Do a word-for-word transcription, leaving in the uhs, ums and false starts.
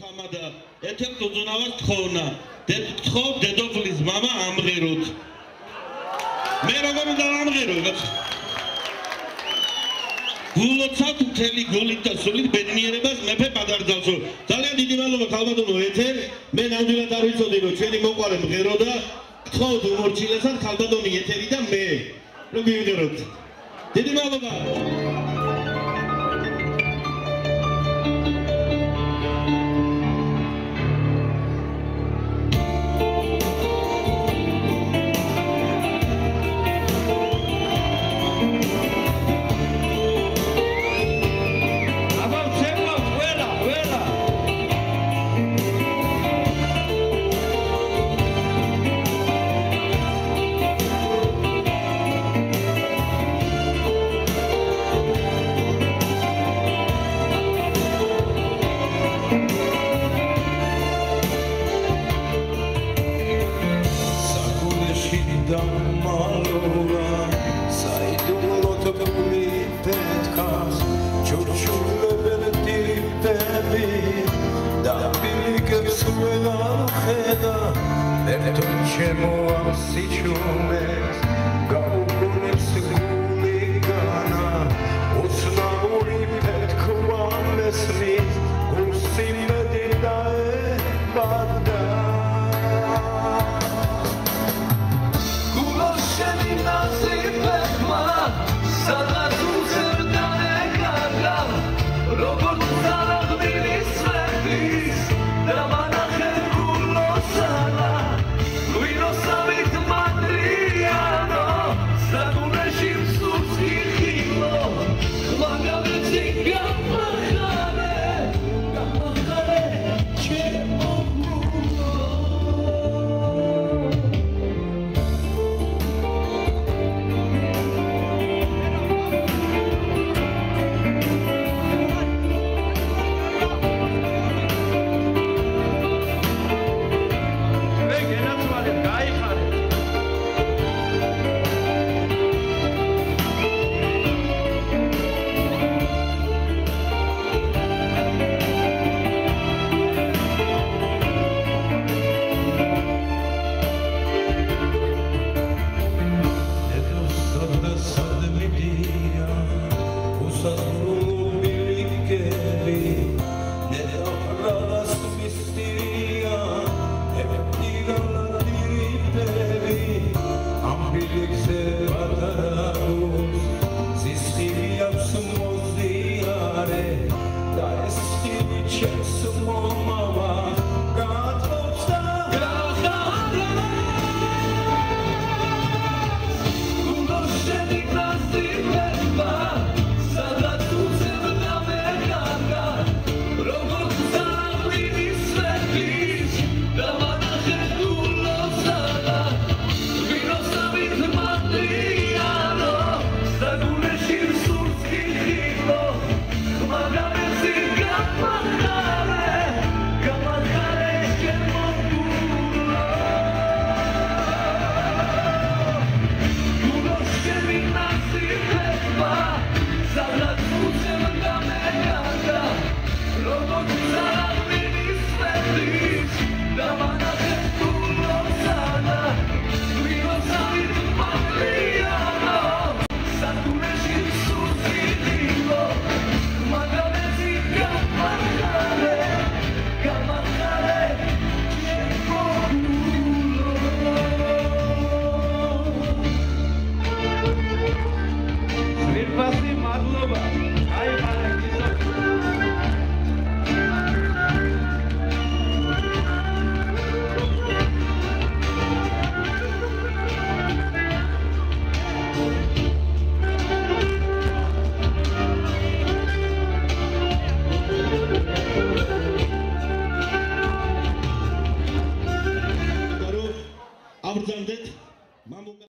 თამადა ეთერ კუძუნავას თხოვნა თხოვ დედოფლის მამა ამღეროთ მე როგორ უნდა ამღერო გულოცავთ მთელი გულით და სულით ბედნიერებას მეფე პატარძალსო ძალიან დიდი მადლობა ქალბატონო ეთერ მე ნამდვილად არ ვიცოდი რომ ჩვენი მოყვარე მღერო და გთხოვთ უმორჩილესად ქალბატონი ეთერი და მე რომ მივიღეროთ დიდი მადლობა Let me touch him, oh, I'm